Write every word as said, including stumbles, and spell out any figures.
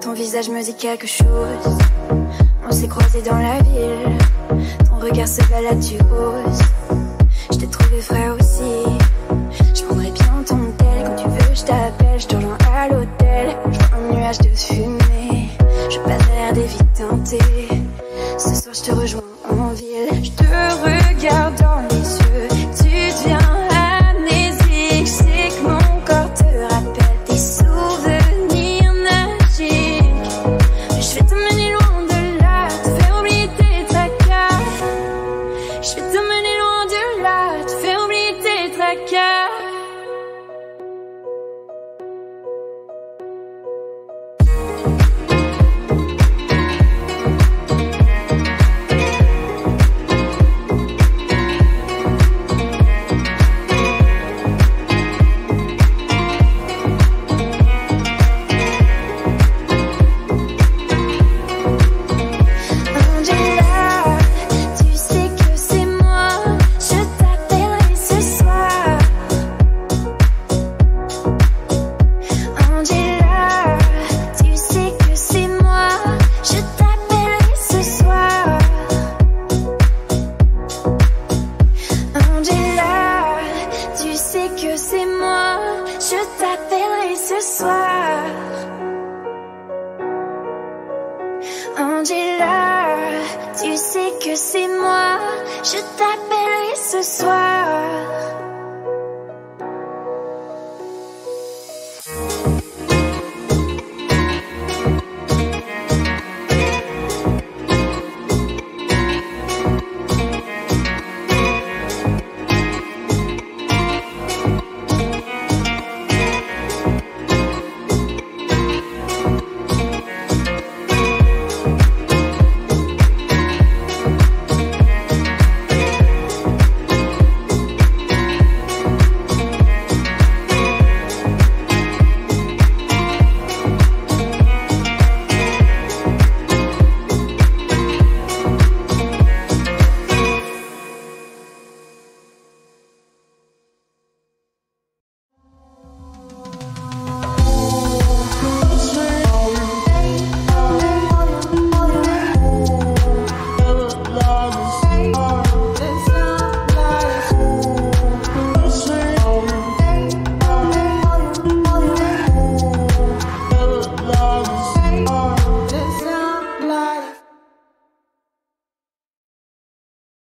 Ton visage me dit quelque chose. On s'est croisés dans la ville. Ton regard se balade, tu oses. Je t'ai trouvé frais aussi. Je prendrais bien ton tel. Quand tu veux, je t'appelle. Je te rejoins à l'hôtel. Je vois un nuage de fumée. Je passe derrière des vies teintées. Ce soir, je te rejoins en ville. Je te regarde dans les yeux. Tu deviens amnésique. Je sais que mon corps te rappelle tes souvenirs magiques. Je vais t'emmener loin de là, te faire oublier tes tracas. Je vais t'emmener loin de là, te faire oublier tes tracas. Angela, tu sais que c'est moi, je t'appellerai ce soir.